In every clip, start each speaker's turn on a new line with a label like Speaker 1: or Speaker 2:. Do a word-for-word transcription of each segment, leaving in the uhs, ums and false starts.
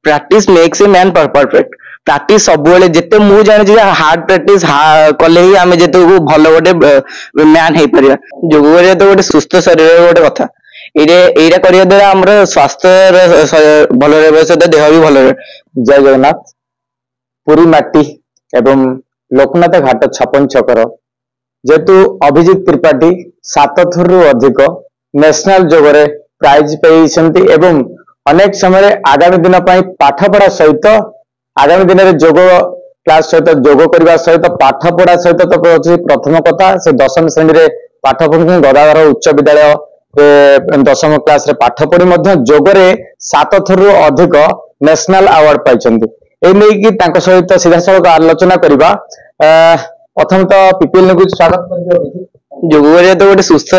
Speaker 1: Practice makes a man perfect. Practice सब जिते मु जानी हार्ड प्रैक्टिस कले ही आम जिते भल गोटे मैन हो पार। जोग करिया तो गोटे सुस्थ शरीर गोटे कथा यहाँ करने द्वारा आम स्वास्थ्य भल रहा सहित देह भी भल रहे।
Speaker 2: जय जगन्नाथ। पुरी माटी एवं लोकनाथ घाट छपन छकर जेतु अभिजीत त्रिपाठी सात थरु अधिक नेशनल जोगरे प्राइज पाई एवं अनेक समय आगामी दिन पाठपढ़ा सहित आगामी दिन में जोग क्लास सहित जोग करने सहित पाठपढ़ा सहित तो प्रथम कथा से दशम श्रेणी में पाठ पढ़ुं गदाधर उच्च विद्यालय दशम क्लास रे पाठ पढ़ी जोगरे सात थरु अधिक नेशनल अवार्ड पाई सहित सीधा सड़क आलोचना करवा। प्रथम तो पीपीएल को स्वागत कर।
Speaker 1: जोग करिया तो गोटे सुस्थ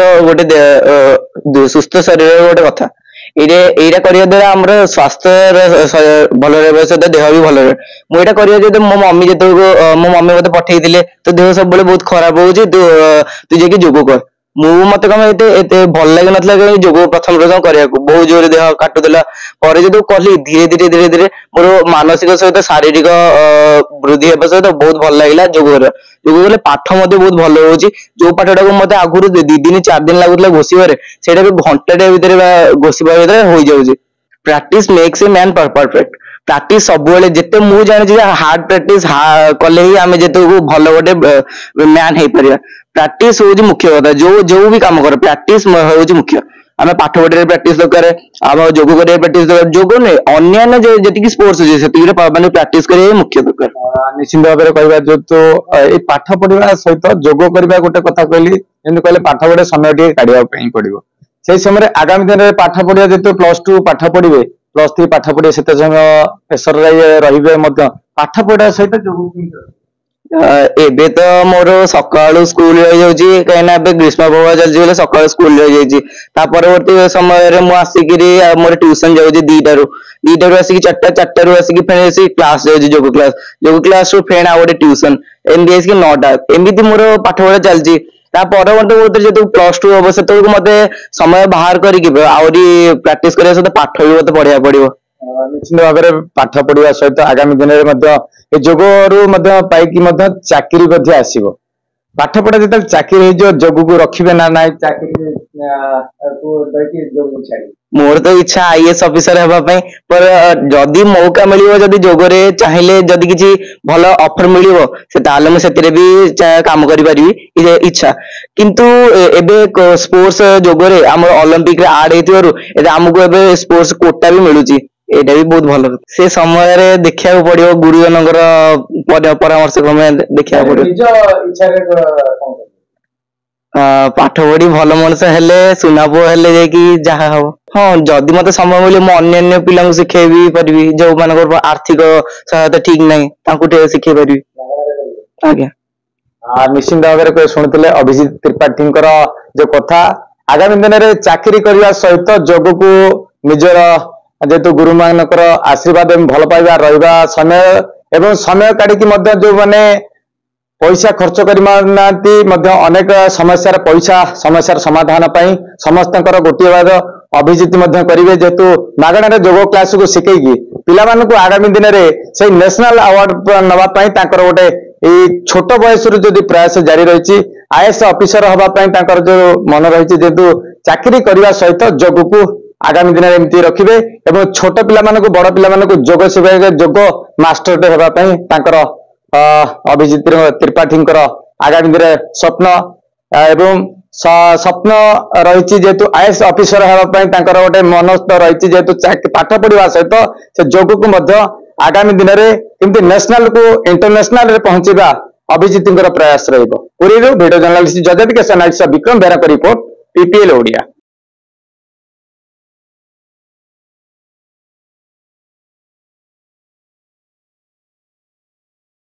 Speaker 1: गोटे सुस्थ शरीर गोटे कथा यहाँ करने द्वारा आम स्वास्थ्य भल रहा सहित देह भी भल रहे। मुझे कर मो मम्मी जो मो मम्मी मत पठे तो देह सब बहुत खराब हो तू तू जाकि जोग कर मु मत कम एत भल लगे ना जोग प्रथम प्रथम करने बहुत जोर देह काटुला पर जो कली धीरे धीरे धीरे धीरे मोर मानसिक सहित शारीरिक वृद्धि होगा सहित बहुत भल लगे जोग कर जोग कले पाठ बहुत भल हो जो पाठटा को मत आगुरी दी दिन चार दिन लगुला घोषिबार से घंटे भितर घोषिबा भितर हो जाए। Practice makes a man perfect. Practice सब जिते मु जानी हार्ड प्रैक्टिस कले ही आम जिते भल गोटे मैन हो पार। प्रैक्टिस हूँ मुख्य कथा जो जो भी काम कर प्रैक्टिस हूँ मुख्य। आम पाठ पढ़े प्रैक्टिस दरकार आम जोग कर प्रैक्टिस दरकार जोग नहीं अन्य जी स्पोर्ट्स अच्छे से मानते प्रैक्टिस करिए मुख्य दरकार।
Speaker 2: निश्चित भाव में कहवा जो तो ये पाठ पढ़ा सहित जोग करवा गोटे कथा कहली कहले पाठ पढ़े समय टे काढ़ा पड़ो से समय आगामी दिन में पाठ पढ़िया जो प्लस टू पाठ पढ़े प्लस थ्री पाठ पढ़े से समय प्रेसर रे पाठ पढ़ा सहित जोग
Speaker 1: एबे तो मोर सकाळु स्कूल रही जाउची कहिना बे ग्रीष्म प्रवाह चलची बोले सकाळु स्कूल रही जाइची ता परवर्ती समय रे मु आसिकिरी मोर ट्यूशन जाउची दीटा रु दीटा रु आसिकी चारटा चारटा रु आसिकी फेन आसी क्लास जाउची जोग क्लास जोग क्लास रु फेन आ गोटे ट्यूशन एमडी आसिकी नौटा एमिति मोर पाठ पढ़ा चलची ता परवर्ती मोर जतो प्लस टू हो से तो मते समय बाहर करी कि आउरी प्रैक्टिस करिया सहित पाठ भी मते पढ़िया पड़िबो।
Speaker 2: निश्चित भाव में पाठ पढ़ा सहित आगामी दिन में जोग रु चाकरी आसो पाठ पढ़ा जो चाकरी जोग को रखिए ना ना चाकरी
Speaker 1: मोर तो इच्छा आईएएस ऑफिसर होगापी पर जदि मौका मिल जदि जोगरे चाहिए जदि किसी भल ऑफर मिल से भी काम करी इच्छा किंतु एबे स्पोर्ट्स जोगरे आम ओलंपिक रे आड होती आमको एबे स्पोर्ट्स कोटा भी मिलूची एटा भी बहुत भल से समय रे देखिया पड़ो गुरुजन परामर्श क्रमे देखिया पड़ो पाठ पढ़ी भल मनुष्य हेले सुना पुओ हेले जाकि जहा हम हाँ जदि मत समय मिले मु अन्य पिला शिखे भी पारि जो मान आर्थिक सहायता ठीक नहीं शिखे पारि।
Speaker 2: आज्ञा निश्चित भाव में शुणुते अभिजीत त्रिपाठी जो कथा आगामी दिन में चाकरी करने सहित जोग को निजर जेतु गुरु मानकर आशीर्वाद भल पाइबा रहा समय एवं समय काढ़ी जो माने पैसा खर्च करना अनेक समस्या पैसा समस्या समाधान पाई समस्त गोटे बाद अभिजीत करेंगे जेहेतु मागणार जोग क्लास को शिखेगी पिला आगामी दिन में से नेशनल अवार्ड नापी गोटे छोट बयस जो प्रयास जारी रही आईएएस ऑफिसर हवापाई जो मन रही जेहेतु चाकरी करने सहित जोग को आगामी दिन में एमती रखिए एवं छोट पिला बड़ पिला जोग शिखाइबे जोग मास्टर होगापाई अभिजीत त्रिपाठी आगामी दिन स्वप्न एवं स्वप्न रही जेहेतु आईएएस ऑफिसर होगापाई गोटे मनस्थ रही जेहेतु पाठ पढ़ा सहित से जोग को आगामी दिन में केमती नेशनल को इंटरनेशनल पहुंचवा अभिजीत प्रयास रही। वीडियो जर्नलिस्ट जजत के विक्रम बेरा रिपोर्ट पीपीएल ओडिया।